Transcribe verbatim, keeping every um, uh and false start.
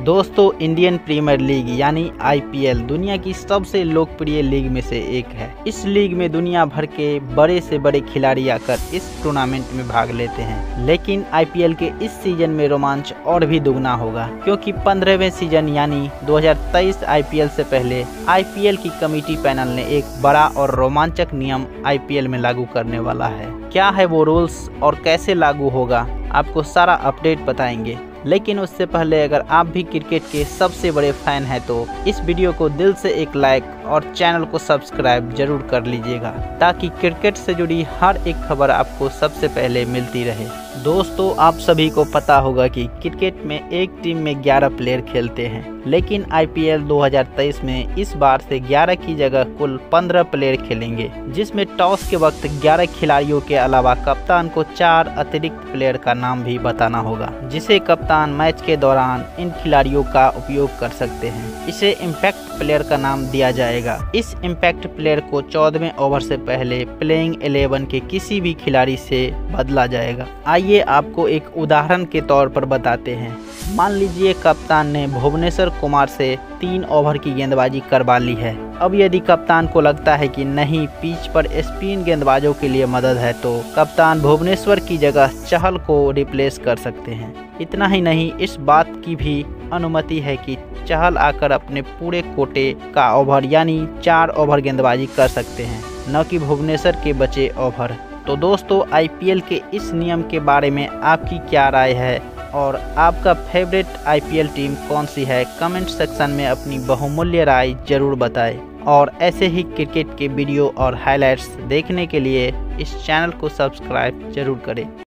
दोस्तों, Indian premiere league यानी आई P L दुनिया की सबसे लोकप्रिय लीग में से एक है। इस लीग में दुनिया भर के बड़े से बड़े खिलाड़ी आकर इस टूर्नामेंट में भाग लेते हैं। लेकिन आई पी एल के इस सीजन में रोमांच और भी दुगना होगा, क्योंकि पंद्रहवें सीजन यानी दो हज़ार तेईस आई पी एल से पहले आई पी एल की कमेटी पैनल ने एक बड़ा और रोमांचक नियम आई पी एल में लागू करने वाला है। क्या है वो रूल्स और कैसे लागू होगा, आपको सारा अपडेट बताएंगे। लेकिन उससे पहले अगर आप भी क्रिकेट के सबसे बड़े फैन हैं तो इस वीडियो को दिल से एक लाइक और चैनल को सब्सक्राइब जरूर कर लीजिएगा, ताकि क्रिकेट से जुड़ी हर एक खबर आपको सबसे पहले मिलती रहे। दोस्तों, आप सभी को पता होगा कि क्रिकेट में एक टीम में ग्यारह प्लेयर खेलते हैं, लेकिन आई पी एल दो हज़ार तेईस में इस बार से ग्यारह की जगह कुल पंद्रह प्लेयर खेलेंगे, जिसमें टॉस के वक्त ग्यारह खिलाड़ियों के अलावा कप्तान को चार अतिरिक्त प्लेयर का नाम भी बताना होगा, जिसे कप्तान मैच के दौरान इन खिलाड़ियों का उपयोग कर सकते हैं। इसे इम्पैक्ट प्लेयर का नाम दिया जाएगा। इस इम्पैक्ट प्लेयर को चौदहवें ओवर से पहले प्लेइंग इलेवन के किसी भी खिलाड़ी से बदला जाएगा। आइए आपको एक उदाहरण के तौर पर बताते हैं। मान लीजिए कप्तान ने भुवनेश्वर कुमार से तीन ओवर की गेंदबाजी करवा ली है। अब यदि कप्तान को लगता है कि नहीं, पिच पर स्पिन गेंदबाजों के लिए मदद है, तो कप्तान भुवनेश्वर की जगह चहल को रिप्लेस कर सकते हैं। इतना ही नहीं, इस बात की भी अनुमति है कि चहल आकर अपने पूरे कोटे का ओवर यानी चार ओवर गेंदबाजी कर सकते हैं, न कि भुवनेश्वर के बचे ओवर। तो दोस्तों, आई पी एल के इस नियम के बारे में आपकी क्या राय है और आपका favourite I P L team कौन सी है? कमेंट सेक्शन में अपनी बहुमूल्य राय जरूर बताएं। और ऐसे ही क्रिकेट के वीडियो और हाइलाइट्स देखने के लिए इस चैनल को सब्सक्राइब जरूर करें।